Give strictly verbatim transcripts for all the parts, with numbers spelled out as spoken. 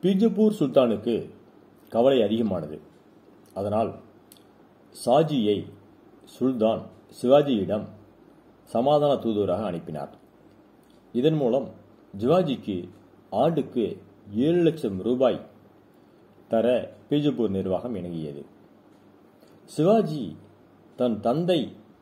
பீஜப்பூர் சுல்தானுக்கு கவலை அதிகமானது. அதனால் சாஜியை சுல்தான் சிவாஜியிடம் சமாதான தூதுவராக அனுப்பினார். இதன் மூலம் சிவாஜிக்கு ஆண்டுக்கு ஏழு லட்சம் ரூபாய் தர பீஜப்பூர் நிர்வாகம் இணங்கியது. சிவாஜி தன் தந்தை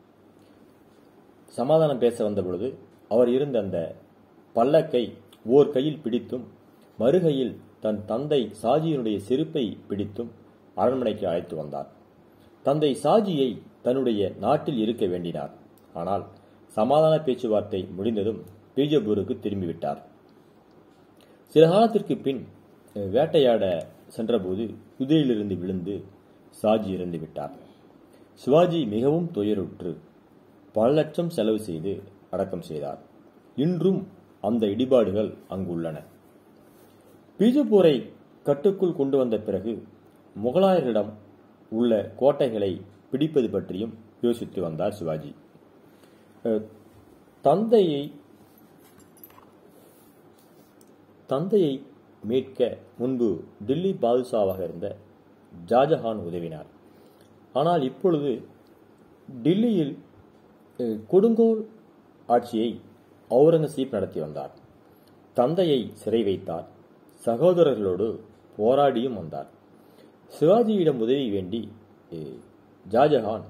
சமாதானம் பேச வந்தபொழுது அவர் இருந்த அந்த பல்லக்கை ஓர் கையில் பிடித்தும் மறுகையில் தன் தந்தை சாஜியினுடைய செருப்பை பிடித்தும் அரண்மனைக்கு அழைத்து வந்தார். தந்தை சாஜியை தன்னுடைய நாட்டில் இருக்க வேண்டினார். ஆனால் சமாதான பேச்சுவார்த்தை முடிந்ததும் பீஜப்பூருக்கு திரும்பிவிட்டார். சில காலத்திற்கு பின் வேட்டையாட சென்றபோது குதிரையிலிருந்து விழுந்து சாஜி இறந்து விட்டார். சிவாஜி மிகவும் துயருற்று பல லட்சம் செலவு செய்து அடக்கம் செய்தார். இன்றும் அந்த இடிபாடுகள் அங்குள்ளன. பீஜப்பூரை கட்டுக்குள் கொண்டு வந்த பிறகு முகலாயர்களிடம் உள்ள கோட்டைகளை பிடிப்பது பற்றியும் யோசித்து வந்தார் சிவாஜி. தந்தையை தந்தையை மீட்க முன்பு டில்லி பாதுஷாவாக இருந்த ஷாஜஹான் உதவினார். ஆனால் இப்பொழுது டில்லியில் கொடுங்கோல் ஆட்சியை அவுரங்கசீப் நடத்தி வந்தார். தந்தையை சிறை வைத்தார். சகோதரர்களோடு போராடியும் வந்தார். சிவாஜியிடம் உதவி வேண்டி ஷாஜஹான்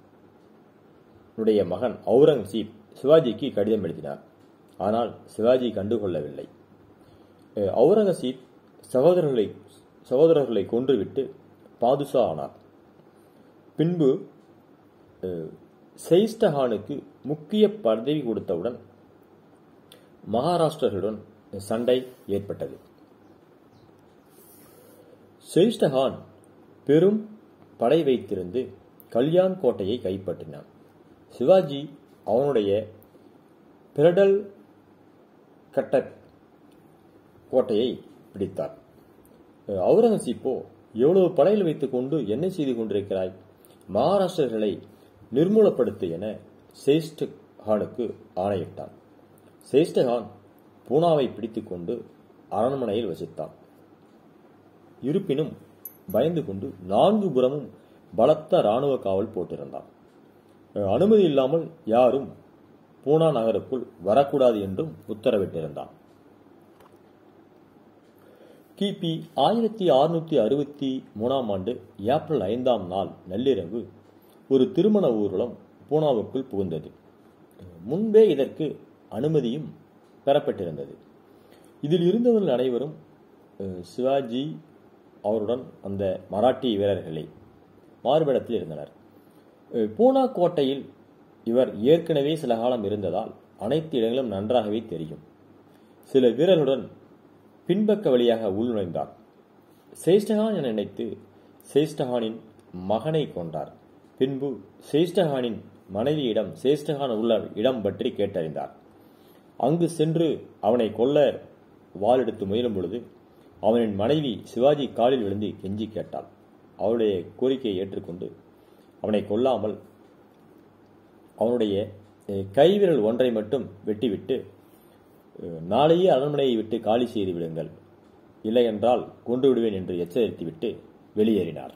உடைய மகன் அவுரங்கசீப் சிவாஜிக்கு கடிதம் எழுதினார். ஆனால் சிவாஜி கண்டுகொள்ளவில்லை. அவுரங்கசீப் சகோதரர்களை சகோதரர்களை கொன்றுவிட்டு பாதுஷா ஆனார். பின்பு செயிஸ்டகானுக்கு முக்கிய பதவி கொடுத்தவுடன் மகாராஷ்டிரர்களுடன் சண்டை ஏற்பட்டது. செயிஸ்டகான் பெரும் படை வைத்திருந்து கல்யாண் கோட்டையை கைப்பற்றினான். சிவாஜி அவனுடைய பிரடல் கட்டக் கோட்டையை பிடித்தார். அவுரங்கசீப்போ, எவ்வளவு படையில் வைத்துக் கொண்டு என்ன செய்து கொண்டிருக்கிறாய்? மகாராஷ்டிரர்களை நிர்மூலப்படுத்து என செயிஸ்டகானுக்கு ஆணையிட்டான். செயிஸ்டகான் பூனாவை பிடித்துக் கொண்டு அரண்மனையில் வசித்தான். இருப்பினும் பயந்து கொண்டு நான்கு புறமும் பலத்த இராணுவ காவல் போட்டிருந்தான். அனுமதி இல்லாமல் யாரும் பூனா நகருக்குள் வரக்கூடாது என்றும் உத்தரவிட்டிருந்தான். கிபி ஆயிரத்தி அறுநூத்தி அறுபத்தி மூணாம் ஆண்டு ஏப்ரல் ஐந்தாம் நாள் நள்ளிரவு ஒரு திருமண ஊர்வலம் பூனாவுக்குள் புகுந்தது. முன்பே இதற்கு அனுமதியும் பெறப்பட்டிருந்தது. இதில் இருந்தவர்கள் அனைவரும் சிவாஜி அவருடன் அந்த மராட்டிய வீரர்களே மாறுபடத்தில் இருந்தனர். பூனா கோட்டையில் இவர் ஏற்கனவே சில காலம் இருந்ததால் அனைத்து இடங்களும் நன்றாகவே தெரியும். சில வீரர்களுடன் பின்பக்க வழியாக உள்நுழைந்தார். செயிஸ்டகான் என நினைத்து செயிஸ்டகானின் மகனை கொண்டார். பின்பு செயிஸ்டகானின் மனைவியிடம் செயிஸ்டகான் உள்ள இடம் பற்றி கேட்டறிந்தார். அங்கு சென்று அவனை கொல்ல வாளெடுத்து முயலும் பொழுது அவனின் மனைவி சிவாஜி காலில் விழுந்து கெஞ்சி கேட்டாள். அவருடைய கோரிக்கையை ஏற்றுக்கொண்டு அவனை கொல்லாமல் அவனுடைய கைவிரல் ஒன்றை மட்டும் வெட்டிவிட்டு நாளையே அரண்மனையை விட்டு காலி செய்து விடுங்கள், இல்லை என்றால் கொன்று விடுவேன் என்று எச்சரித்துவிட்டு வெளியேறினார்.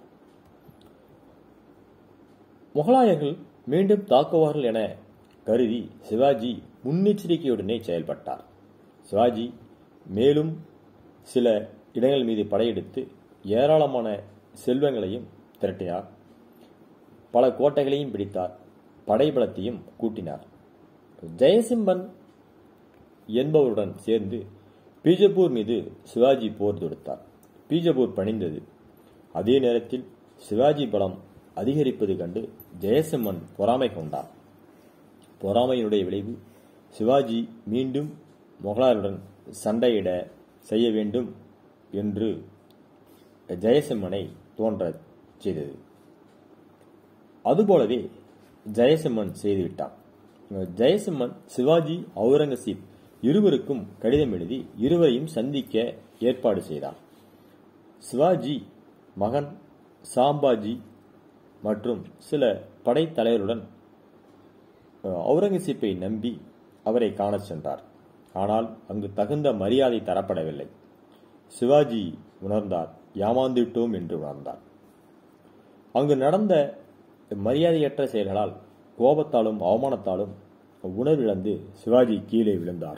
முகலாயர்கள் மீண்டும் தாக்குவார்கள் என கருதி சிவாஜி முன்னெச்சரிக்கையுடனே செயல்பட்டார். சிவாஜி மேலும் சில இடங்கள் மீது படையெடுத்து ஏராளமான செல்வங்களையும் திரட்டினார். பல கோட்டைகளையும் பிடித்தார். படைபலத்தையும் கூட்டினார். ஜெயசிம்மன் என்பவருடன் சேர்ந்து பீஜப்பூர் மீது சிவாஜி போர் தொடுத்தார். பீஜப்பூர் பணிந்தது. அதே நேரத்தில் சிவாஜி பலம் அதிகரிப்பது கண்டு ஜெயசிம்மன் பொறாமை கொண்டார். பொறாமையினுடைய விளைவு சிவாஜி மீண்டும் முகலாயருடன் சண்டையிட செய்ய வேண்டும் என்று ஜெயசிம்மனை தோன்ற செய்தது. அதுபோலவே ஜெயசிம்மன் செய்துவிட்டான். ஜெயசிம்மன் சிவாஜி அவுரங்கசீப் இருவருக்கும் கடிதம் எழுதி இருவரையும் சந்திக்க ஏற்பாடு செய்தார். சிவாஜி மகன் சாம்பாஜி மற்றும் சில படைத்தலைவருடன் அவுரங்கசீப்பை நம்பி அவரை காணச் சென்றார். ஆனால் அங்கு தகுந்த மரியாதை தரப்படவில்லை. சிவாஜி உணர்ந்தார், ஏமாந்துவிட்டோம் என்று உணர்ந்தார். அங்கு நடந்த மரியாதையற்ற செயல்களால் கோபத்தாலும் அவமானத்தாலும் உணர்விழந்து சிவாஜி கீழே விழுந்தார்.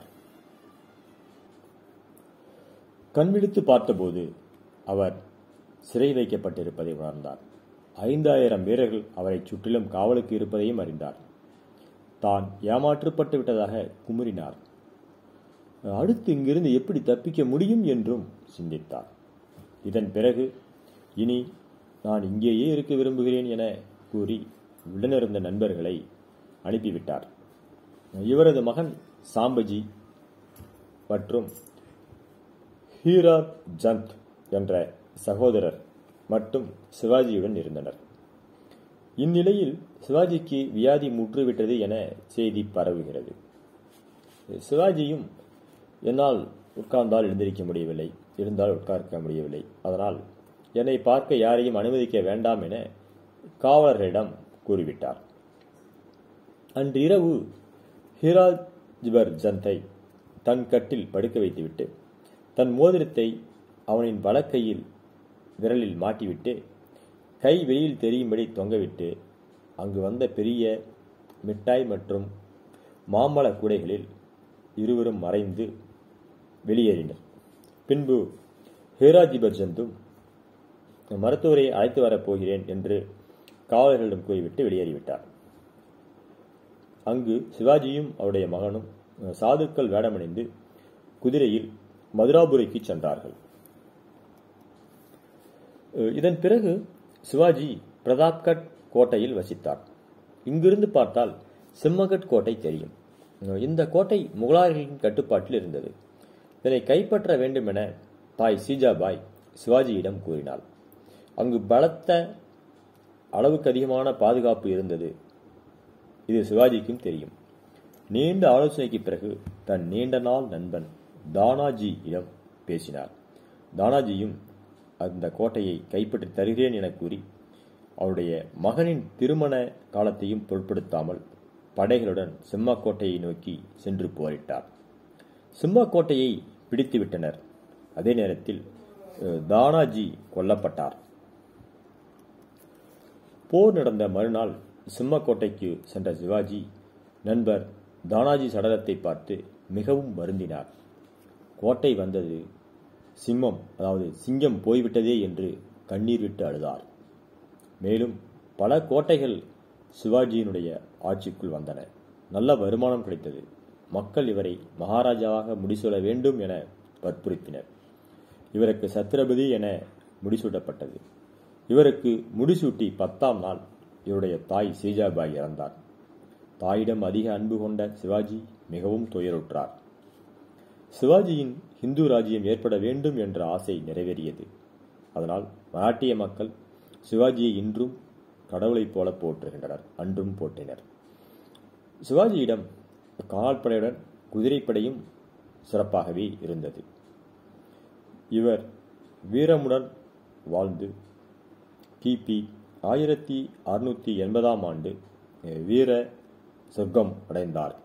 கண்விழித்து பார்த்தபோது அவர் சிறை வைக்கப்பட்டிருப்பதை உணர்ந்தார். ஐந்தாயிரம் வீரர்கள் அவரை சுற்றிலும் காவலுக்கு இருப்பதையும் அறிந்தார். தான் ஏமாற்றப்பட்டு விட்டதாக குமுறினார். அடுத்து இங்கிருந்து எப்படி தப்பிக்க முடியும் என்றும் சிந்தித்தார். இதன் பிறகு இனி நான் இங்கேயே இருக்க விரும்புகிறேன் என கூறி உடனிருந்த நண்பர்களை அனுப்பிவிட்டார். இவரது மகன் சாம்பஜி மற்றும் ஹீராத் ஜந்த் என்ற சகோதரர் மட்டும் சிவாஜியுடன் இருந்தனர். இந்நிலையில் சிவாஜிக்கு வியாதி முற்றுவிட்டது என செய்தி பரவுகிறது. சிவாஜியும் என்னால் உட்கார்ந்தால் எழுந்திருக்க முடியவில்லை, இருந்தால் உட்கார்க்க முடியவில்லை, அதனால் என்னை பார்க்க யாரையும் அனுமதிக்க வேண்டாம் என காவலர்களிடம் கூறிவிட்டார். அன்று இரவு ஹீராஜ்பர் ஜந்தை தன் கட்டில் படுக்க வைத்துவிட்டு தன் மோதிரத்தை அவனின் வலக்கையில் விரலில் மாட்டிவிட்டு கை வெளியில் தெரியும்படி தொங்கவிட்டு அங்கு வந்த பெரிய மிட்டாய் மற்றும் மாம்பழ கூடைகளில் இருவரும் மறைந்து வெளியேறினர். பின்பு ஹீராஜ்பர் ஜந்தும் மருத்துவரை அழைத்து வரப் போகிறேன் என்று காவலர்களிடம் கூறிவிட்டு வெளியேறிவிட்டார். அங்கு சிவாஜியும் அவருடைய மகனும் சாதுக்கள் வேடமணிந்து குதிரையில் மதுராபுரிக்கு சென்றார்கள். இதன் பிறகு சிவாஜி பிரதாப்கட் கோட்டையில் வசித்தார். இங்கிருந்து பார்த்தால் சிம்மகட் கோட்டை தெரியும். இந்த கோட்டை முகலாயர்களின் கட்டுப்பாட்டில் இருந்தது. இதனை கைப்பற்ற வேண்டும் என தாய் சீஜாபாய் சிவாஜியிடம் கூறினாள். அங்கு பலத்த அளவுக்கு அதிகமான பாதுகாப்பு இருந்தது. இது சிவாஜிக்கும் தெரியும். நீண்ட ஆலோசனைக்கு பிறகு தன் நீண்ட நாள் நண்பன் தானாஜியிடம் பேசினார். தானாஜியும் அந்த கோட்டையை கைப்பற்றி தருகிறேன் என கூறி அவருடைய மகனின் திருமண காலத்தையும் பொருட்படுத்தாமல் படைகளுடன் சிம்மாக்கோட்டையை நோக்கி சென்று போரிட்டார். சிம்மாக்கோட்டையை பிடித்துவிட்டனர். அதே நேரத்தில் தானாஜி கொல்லப்பட்டார். போர் நடந்த மறுநாள் சிம்மக்கோட்டைக்கு சென்ற சிவாஜி நண்பர் தானாஜி சடலத்தை பார்த்து மிகவும் வருந்தினார். கோட்டை வந்தது, சிம்மம் அதாவது சிங்கம் போய்விட்டதே என்று கண்ணீர் விட்டு அழுதார். மேலும் பல கோட்டைகள் சிவாஜியினுடைய ஆட்சிக்குள் வந்தன. நல்ல வருமானம் கிடைத்தது. மக்கள் இவரை மகாராஜாவாக முடிசூட வேண்டும் என வற்புறுத்தினர். இவருக்கு சத்ரபதி என முடிசூட்டப்பட்டது. இவருக்கு முடிசூட்டி பத்தாம் நாள் இவருடைய தாய் சீஜாபாய் இறந்தார். தாயிடம் அதிக அன்பு கொண்ட சிவாஜி மிகவும் துயருற்றார். சிவாஜியின் இந்து ராஜ்யம் ஏற்பட வேண்டும் என்ற ஆசை நிறைவேறியது. அதனால் மராட்டிய மக்கள் சிவாஜியை இன்றும் கடவுளைப் போல போற்றுகின்றனர், அன்றும் போற்றினர். சிவாஜியிடம் கால்படையுடன் குதிரைப்படையும் சிறப்பாகவே இருந்தது. இவர் வீரமுடன் வாழ்ந்து கிபி ஆயிரத்தி அறுநூத்தி எண்பதாம் ஆண்டு வீர சொர்க்கம் அடைந்தார்.